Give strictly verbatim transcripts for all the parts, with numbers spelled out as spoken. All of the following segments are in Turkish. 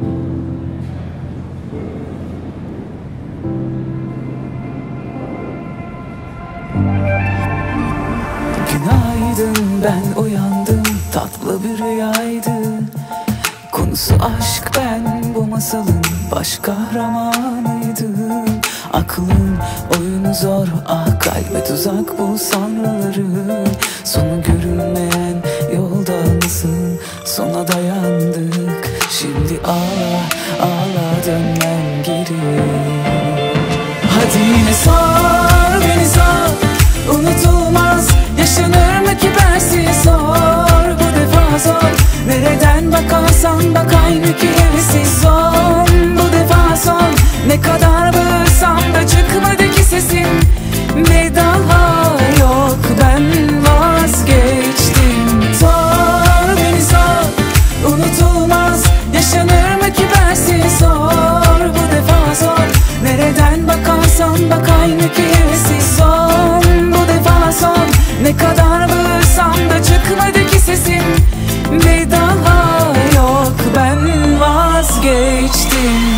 Günaydın, ben uyandım, tatlı bir rüyaydı. Konusu aşk, ben bu masalın baş kahramanıydım. Aklın oyunu zor, ah kalbe tuzak bu sanrıların. Sonu görünmeyen yolda nasıl sona dayandık. Şimdi ağla ağla, dönmem geri. Hadi yine sor, beni sor, unutulmaz yaşanır mı ki bensiz? Sor, bu defa sor, nereden bakarsan bak aynı ki hevesiz. Son, bu defa son, ne kadar bağırsam da çıkmadı ki sesin. Bir daha yok, ben vazgeçtim. Sor, beni sor, unutulmaz yaşanır mı ki bensiz? Sor, bu defa sor, nereden bakarsan bak aynı ki hevesiz. Son, bu defa son, ne kadar bağırsam da çıkmadı ki sesin. Bir daha yok, ben vazgeçtim.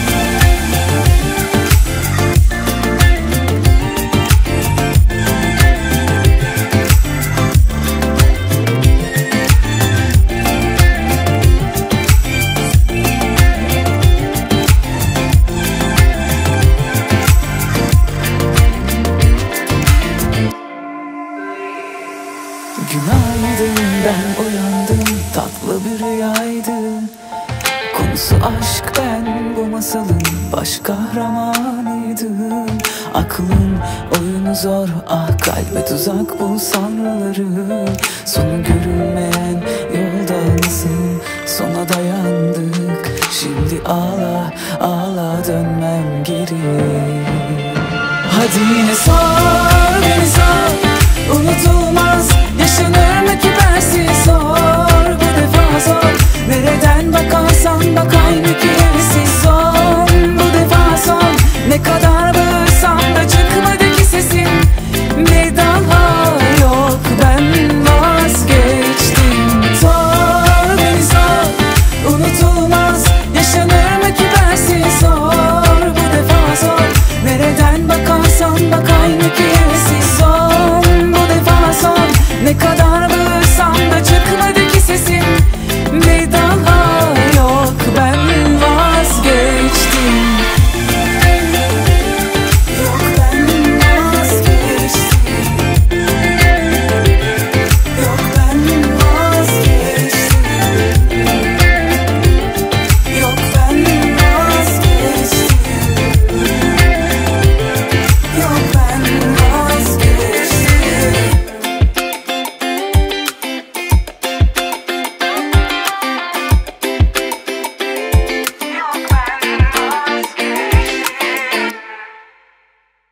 Günaydın, ben uyandım, tatlı bir rüyaydı. Konusu aşk, ben bu masalın baş kahramanıydım. Aklın oyunu zor, ah kalbe tuzak bu sanrıların. Sonu görünmeyen yolda nasıl sona dayandık. Şimdi ağla ağla, dönmem geri. Hadi yine sor,